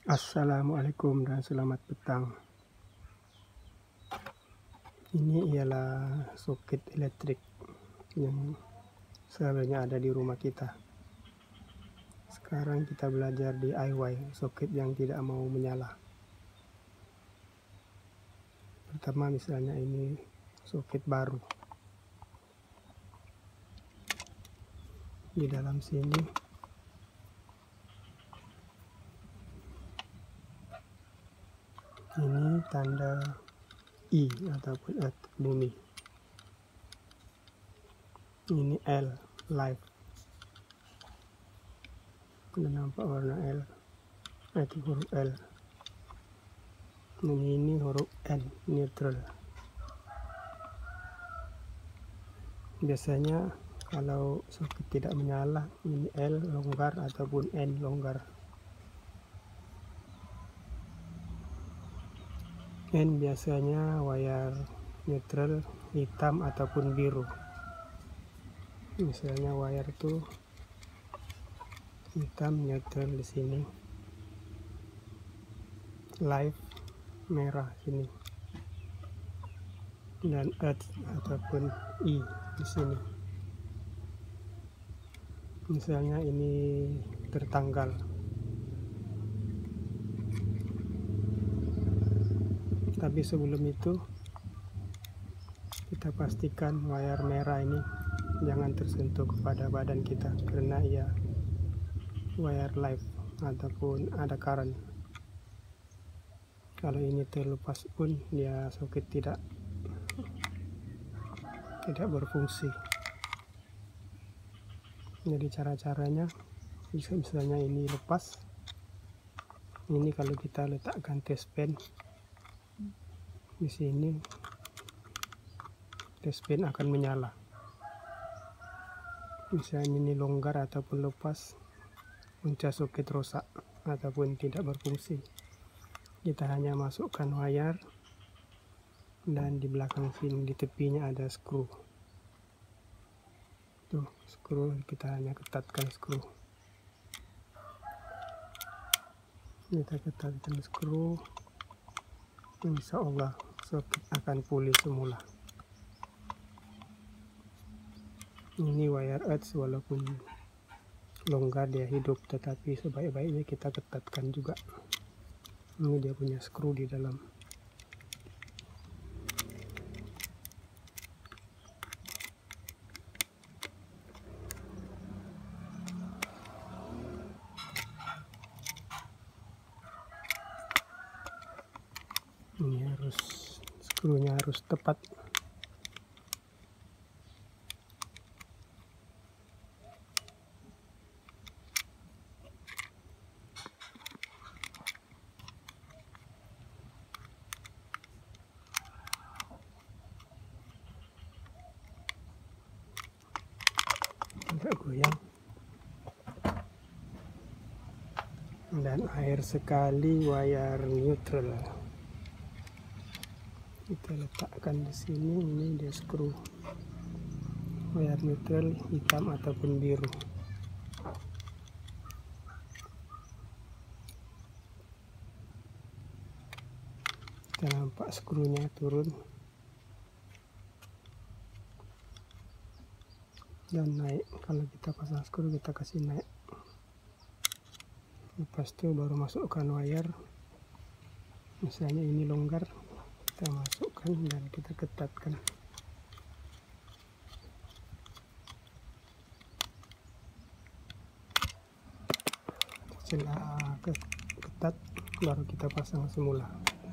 Assalamualaikum dan selamat petang. Ini ialah soket elektrik yang sebenarnya ada di rumah kita. Sekarang kita belajar DIY soket yang tidak mau menyala. Pertama misalnya ini soket baru. Di dalam sini ini tanda I ataupun Earth, bumi. Ini L, live. Sudah nampak warna L, itu huruf L. Dan ini huruf N, neutral. Biasanya kalau soket tidak menyala, ini L longgar ataupun N longgar. N biasanya wayar neutral hitam ataupun biru. Misalnya wayar itu hitam neutral di sini, live merah sini, dan earth ataupun I di sini. Misalnya ini tertanggal. Tapi sebelum itu kita pastikan wayar merah ini jangan tersentuh kepada badan kita karena ia wayar live ataupun ada current. Kalau ini terlepas pun dia soket tidak berfungsi. Jadi cara-caranya misalnya ini lepas, ini kalau kita letakkan test pen di sini, test pen akan menyala. Misalnya ini longgar ataupun lepas, punca soket rusak ataupun tidak berfungsi. Kita hanya masukkan wayar, dan di belakang sini di tepinya ada skru. Tuh, skru, kita hanya ketatkan skru. Kita ketatkan skru, insya Allah soket akan pulih semula. Ini wayar earth, walaupun longgar dia hidup, tetapi sebaik-baiknya kita ketatkan juga. Ini dia punya skru di dalam. Ini harus, skrunya harus tepat. Agak goyang. Dan air sekali wayar neutral. Kita letakkan di sini, ini dia skru. Wayar neutral hitam ataupun biru. Kita nampak skrunya turun dan naik. Kalau kita pasang skru, kita kasih naik. Lepas itu baru masukkan wayar. Misalnya ini longgar, kita masukkan dan kita ketatkan. Setelah ketat, baru kita pasang semula.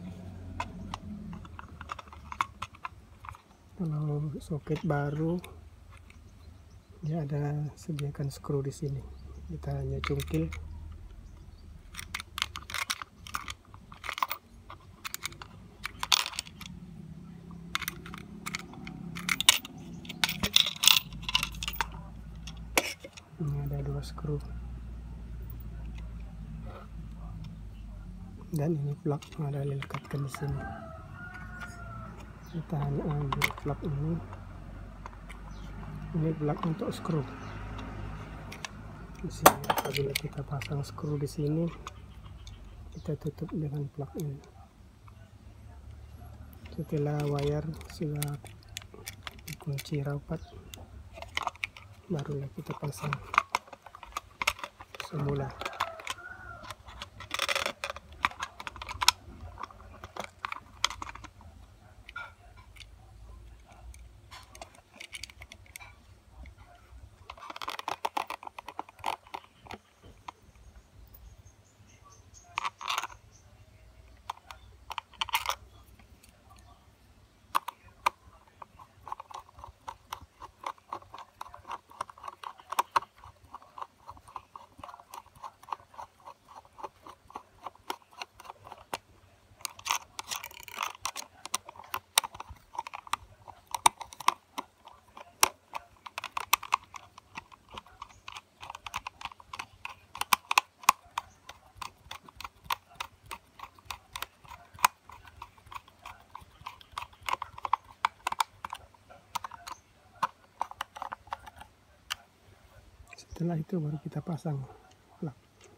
Kalau soket baru, dia ada sediakan skru di sini. Kita hanya cungkil. Ini ada 2 skru. Dan ini plug ada dilekatkan di sini. Kita hanya ambil plug ini. Ini plug untuk skru. Di sini apabila kita pasang skru di sini, kita tutup dengan plug ini. Setelah wire sudah dikunci rapat, barulah kita pasang semula. Setelah itu baru kita pasang plug.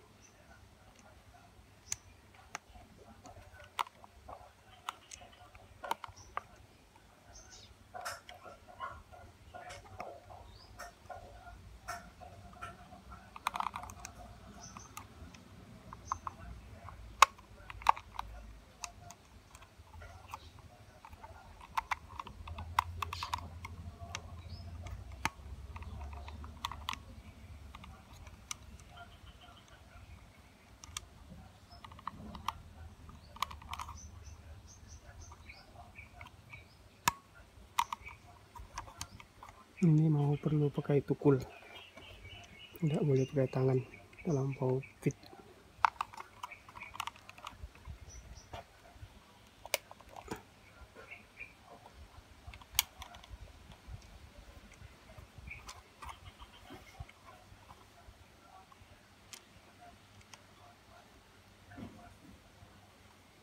Ini mau perlu pakai tukul, tidak boleh pakai tangan, terlampau fit.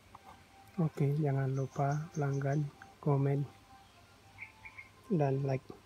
Oke, jangan lupa langgan, komen, dan like.